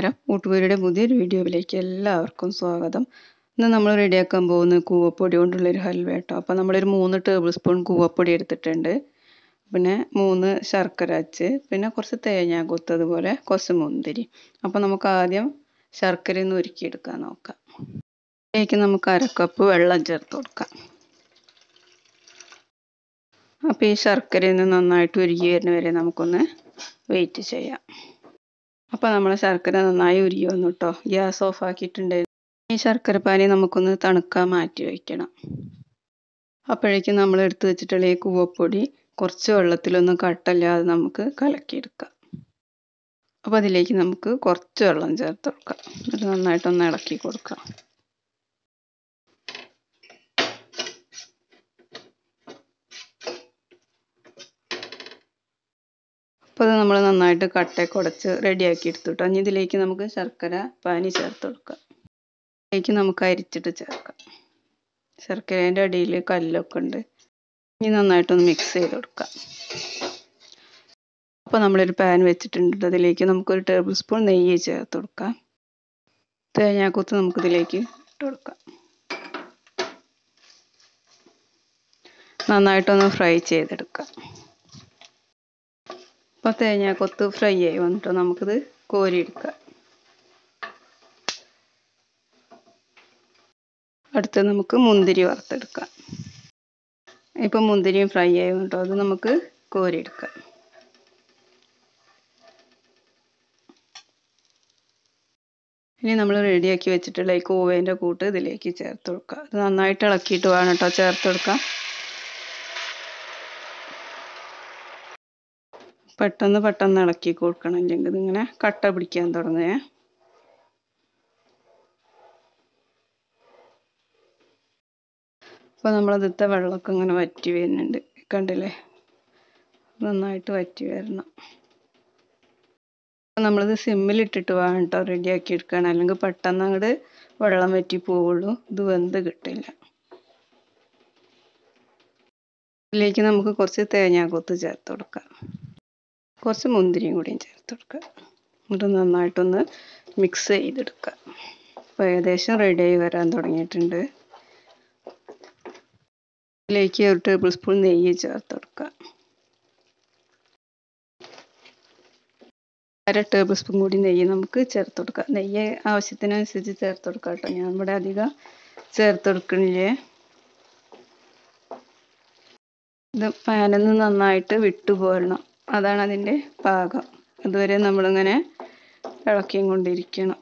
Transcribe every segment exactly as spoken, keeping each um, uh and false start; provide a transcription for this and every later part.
നമസ്കാരം. ഊട്ടുപുരയുടെ പുതിയൊരു വീഡിയോയിലേക്ക് എല്ലാവർക്കും സ്വാഗതം. ഇന്ന് നമ്മൾ റെഡിയാക്കാൻ പോകുന്നത് കൂവപ്പൊടി കൊണ്ടുള്ളൊരു ഹൽവ കേട്ടോ. അപ്പോൾ നമ്മളൊരു മൂന്ന് ടേബിൾ സ്പൂൺ കൂവപ്പൊടി എടുത്തിട്ടുണ്ട്. പിന്നെ മൂന്ന് ശർക്കര അച്ച്, പിന്നെ കുറച്ച് തേങ്ങ അതുപോലെ കുറച്ച് മുന്തിരി. അപ്പോൾ നമുക്ക് ആദ്യം ശർക്കരയിൽ നിന്ന് ഉരുക്കിയെടുക്കാൻ നോക്കാം. അതിലേക്ക് നമുക്ക് അര കപ്പ് വെള്ളം ചേർത്ത് കൊടുക്കാം. അപ്പോൾ ഈ ശർക്കരയിൽ നിന്ന് നന്നായിട്ട് ഉരുകി വരുന്ന വരെ നമുക്കൊന്ന് വെയിറ്റ് ചെയ്യാം. അപ്പോൾ നമ്മൾ ശർക്കര നന്നായി ഉരുകി വന്നു കേട്ടോ. ഗ്യാസ് ഓഫ് ആക്കിയിട്ടുണ്ട്. ഈ ശർക്കര പാനി നമുക്കൊന്ന് തണുക്കാൻ മാറ്റി വയ്ക്കണം. അപ്പോഴേക്കും നമ്മൾ എടുത്ത് വെച്ചിട്ടുള്ള ഈ കൂവപ്പൊടി കുറച്ച് വെള്ളത്തിലൊന്നും കട്ടല്ലാതെ നമുക്ക് കലക്കിയെടുക്കാം. അപ്പോൾ അതിലേക്ക് നമുക്ക് കുറച്ച് വെള്ളം ചേർത്ത് കൊടുക്കാം. എന്നിട്ട് നന്നായിട്ടൊന്ന് ഇളക്കി കൊടുക്കാം. അപ്പോൾ അത് നമ്മൾ നന്നായിട്ട് കട്ടയൊക്കെ ഉടച്ച് റെഡിയാക്കി എടുത്തിട്ട് ഇനി ഇതിലേക്ക് നമുക്ക് ശർക്കര പാനി ചേർത്ത് കൊടുക്കാം. ഇതിലേക്ക് നമുക്ക് അരിച്ചിട്ട് ചേർക്കാം. ശർക്കരേൻ്റെ അടിയിൽ കല്ലൊക്കെ ഉണ്ട്. ഇനി നന്നായിട്ടൊന്ന് മിക്സ് ചെയ്ത് കൊടുക്കാം. അപ്പോൾ നമ്മളൊരു പാൻ വെച്ചിട്ടുണ്ട്. അതിലേക്ക് നമുക്കൊരു ടേബിൾ സ്പൂൺ നെയ്യ് ചേർത്ത് കൊടുക്കാം. തേങ്ങാക്കൊത്ത് നമുക്കിതിലേക്ക് ഇട്ട് കൊടുക്കാം. നന്നായിട്ടൊന്ന് ഫ്രൈ ചെയ്തെടുക്കാം. അപ്പോൾ തേങ്ങാക്കൊത്ത് ഫ്രൈ ആയി വന്നിട്ട് നമുക്കിത് കോരിയെടുക്കാം. അടുത്ത് നമുക്ക് മുന്തിരി വറുത്തെടുക്കാം. ഇപ്പം മുന്തിരിയും ഫ്രൈ ആയി വന്നിട്ടോ അത് നമുക്ക് കോരിയെടുക്കാം. ഇനി നമ്മൾ റെഡിയാക്കി വെച്ചിട്ടുള്ള ഈ കൂവേൻ്റെ കൂട്ട് ഇതിലേക്ക് ചേർത്ത് കൊടുക്കുക. അത് നന്നായിട്ട് ഇളക്കിയിട്ട് വേണം കേട്ടോ ചേർത്ത് കൊടുക്കാം. പെട്ടെന്ന് പെട്ടെന്ന് ഇളക്കി കൊടുക്കണം, ഇല്ലെങ്കിൽ ഇതിങ്ങനെ കട്ട പിടിക്കാൻ തുടങ്ങുക. അപ്പോൾ നമ്മളതിലത്തെ വെള്ളമൊക്കെ ഇങ്ങനെ വറ്റി വരുന്നുണ്ട്, കണ്ടില്ലേ? നന്നായിട്ട് വറ്റി വരണം. അപ്പോൾ നമ്മളിത് സിമ്മിലിട്ടിട്ട് വേണം കേട്ടോ റെഡിയാക്കി എടുക്കണം, അല്ലെങ്കിൽ പെട്ടെന്ന് അങ്ങോട്ട് വെള്ളം വറ്റി പോവുള്ളൂ, ഇത് വെന്ത് കിട്ടില്ല. ഇതിലേക്ക് നമുക്ക് കുറച്ച് തേങ്ങാക്കൊത്ത് ചേർത്ത് കൊടുക്കാം. കുറച്ച് മുന്തിരിയും കൂടിയും ചേർത്ത് കൊടുക്കുക. എന്നിട്ട് നന്നായിട്ടൊന്ന് മിക്സ് ചെയ്തെടുക്കുക. അപ്പോൾ ഏകദേശം റെഡിയായി വരാൻ തുടങ്ങിയിട്ടുണ്ട്. ഇതിലേക്ക് ഒരു ടേബിൾ സ്പൂൺ നെയ്യ് ചേർത്ത് കൊടുക്കുക. അര ടേബിൾ സ്പൂൺ കൂടി നെയ്യ് നമുക്ക് ചേർത്ത് കൊടുക്കാം. നെയ്യ് ആവശ്യത്തിനനുസരിച്ച് ചേർത്ത് കൊടുക്കാം കേട്ടോ. ഞാൻ ഇവിടെ അധികം ചേർത്ത് കൊടുക്കണില്ലേ. ഇത് പാനിൽ നിന്ന് നന്നായിട്ട് വിട്ടുപോരണം, അതാണ് അതിൻ്റെ പാകം. അതുവരെ നമ്മളിങ്ങനെ ഇളക്കിയും കൊണ്ടിരിക്കണം.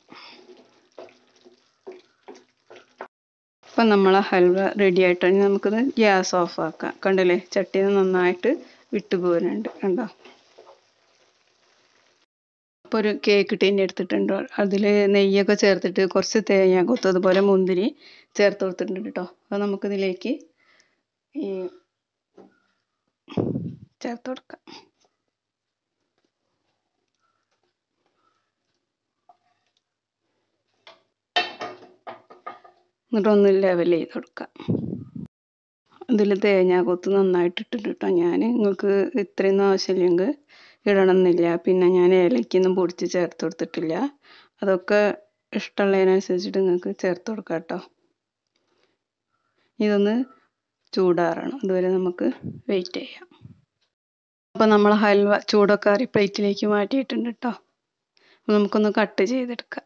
അപ്പം നമ്മളെ ഹൽവ റെഡി ആയിട്ടാണ്. നമുക്കിത് ഗ്യാസ് ഓഫ് ആക്കാം. കണ്ടില്ലേ, ചട്ടിയിൽ നിന്ന് നന്നായിട്ട് വിട്ടുപോരുന്നുണ്ട്, കണ്ടോ? അപ്പോൾ ഒരു കേക്ക് ടിൻ എടുത്തിട്ടുണ്ട്. അതിൽ നെയ്യൊക്കെ ചേർത്തിട്ട് കുറച്ച് തേങ്ങ കൊത്ത് അതുപോലെ മുന്തിരി ചേർത്ത് കൊടുത്തിട്ടുണ്ട് കേട്ടോ. അത് നമുക്കിതിലേക്ക് ഈ ചേർത്ത് കൊടുക്കാം. എന്നിട്ടൊന്ന് ലെവൽ ചെയ്ത് കൊടുക്കാം. അതിൽ തേങ്ങ കൊത്ത് നന്നായിട്ട് ഇട്ടിട്ട് കേട്ടോ. ഞാൻ നിങ്ങൾക്ക് ഇത്രയൊന്നും ആവശ്യമില്ലെങ്കിൽ ഇടണമെന്നില്ല. പിന്നെ ഞാൻ ഏലക്കൊന്നും പൊടിച്ച് ചേർത്ത് കൊടുത്തിട്ടില്ല. അതൊക്കെ ഇഷ്ടമുള്ളതിനനുസരിച്ചിട്ട് നിങ്ങൾക്ക് ചേർത്ത് കൊടുക്കാം കേട്ടോ. ഇതൊന്ന് ചൂടാറണം, അതുവരെ നമുക്ക് വെയിറ്റ് ചെയ്യാം. അപ്പോൾ നമ്മൾ ഹൽവ ചൂടൊക്കെ ആറി പ്ലേറ്റിലേക്ക് മാറ്റിയിട്ടുണ്ട് കേട്ടോ. അപ്പോൾ നമുക്കൊന്ന് കട്ട് ചെയ്തെടുക്കാം.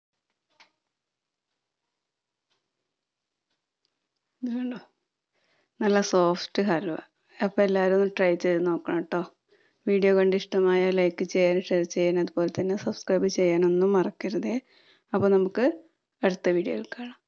ഇത് കണ്ടോ, നല്ല സോഫ്റ്റ് ഹൽവ. അപ്പോൾ എല്ലാവരും ഒന്ന് ട്രൈ ചെയ്ത് നോക്കണം കേട്ടോ. വീഡിയോ കണ്ട് ഇഷ്ടമായാൽ ലൈക്ക് ചെയ്യാൻ, ഷെയർ ചെയ്യാൻ, അതുപോലെ തന്നെ സബ്സ്ക്രൈബ് ചെയ്യാനൊന്നും മറക്കരുതേ. അപ്പോൾ നമുക്ക് അടുത്ത വീഡിയോയിൽ കാണാം.